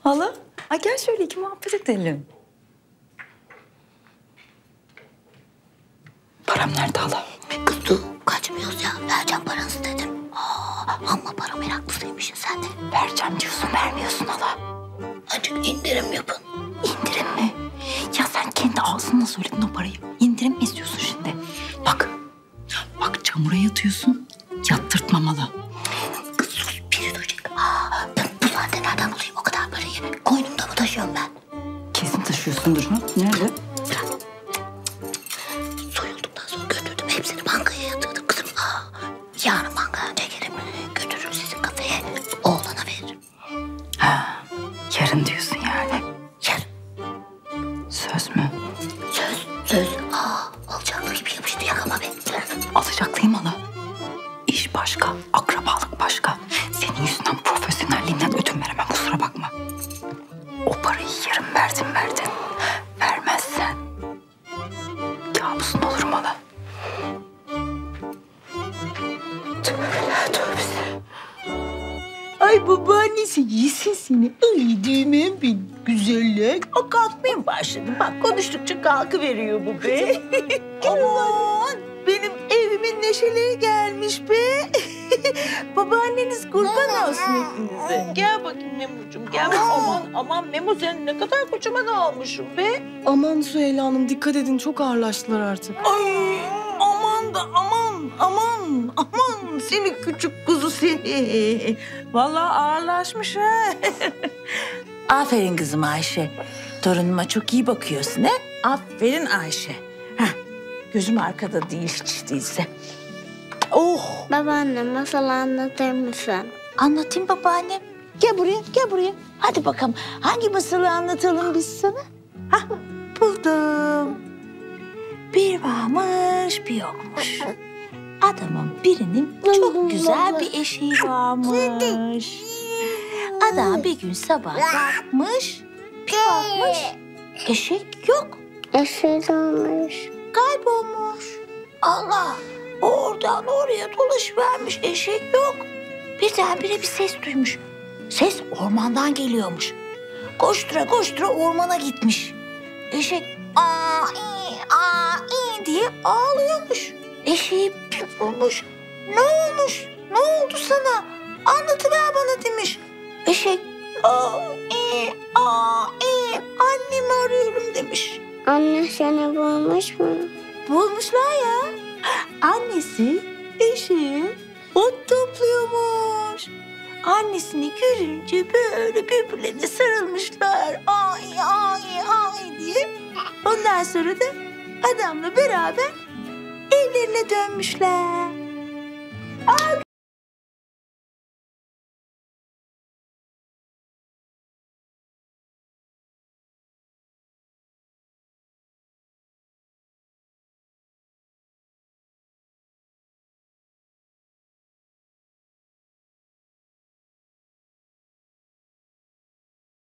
Hala, ay gel şöyle iki muhabbet edelim. Param nerede hala? Kız dur, kaçmıyoruz ya. Vereceğim paranızı dedim. Amma para meraklısıymışsın sen de. Vereceğim diyorsun, vermiyorsun hala. Azıcık indirim yapın. İndirim mi? Ya sen kendi ağzınla söyledin o parayı. İndirim mi istiyorsun şimdi? Bak, bak çamura yatıyorsun, yattırtmam hala. Kız sus, biri duyacak. Ben bu saatte nereden bulayım o kadar parayı? Koynumda mı taşıyorum ben? Kesin taşıyorsundur ha? Nerede? Soyulduktan sonra götürdüm. Hepsini bankaya yatırdım kızım. Yarın bankaya çekerim. Götürür sizin kafeye. Oğlana veririm. Ha, yarın diyorsun yani. Yarın. Söz mü? Söz. Alacaklı gibi yapıştı yakama beni. Alacaklıyım hala. İş başka, akrabalık başka. Senin yüzünden profesyonelliğinden ödün veremem, kusura bakma. O parayı yarın verdin. Vermezsen kabusun olurum hala. Tövbe. Ay babaannesi yesin seni. Ay düğmem benim güzeller. O kalkmaya başladı. Bak konuştukça kalkıveriyor bu be. Aman benim evimin neşeleri gelmiş be. Babaanneniz kurban olsun hepinize. Gel bakayım Memo'cum gel. Aman Memo sen ne kadar kocaman olmuşsun be. Aman Süheyla Hanım dikkat edin çok ağırlaştılar artık. Ay aman da aman seni küçük kuzu seni. Vallahi ağırlaşmış ha. Aferin kızım Ayşe. Torunuma çok iyi bakıyorsun ha. Aferin Ayşe. Heh, gözüm arkada değil hiç değilse. Oh. Babaanne masal anlatır mısın? Anlatayım babaannem. Gel buraya. Hadi bakalım hangi masalı anlatalım biz sana? Hah, buldum. Bir varmış bir yokmuş. Adamın birinin çok güzel bir eşeği varmış. Adam bir gün sabah kalkmış, bir bakmış eşek yok, Eşek olmuş. kaybolmuş. Allah, oradan oraya dolaşıvermiş, eşek yok. Birdenbire bir ses duymuş. Ses ormandan geliyormuş. Koştura ormana gitmiş. Eşek aa iyi diye ağlıyormuş. Eşeği bir bulmuş. Ne olmuş? Ne oldu sana? Anlatıver bana demiş. Eşek iyi annemi arıyorum demiş. Anne seni bulmuş mu? Bulmuşlar ya. Annesi eşeğe ot topluyormuş. Annesini görünce böyle birbirlerine sarılmışlar. Ay diye. Ondan sonra da adamla beraber evlerine dönmüşler. Aa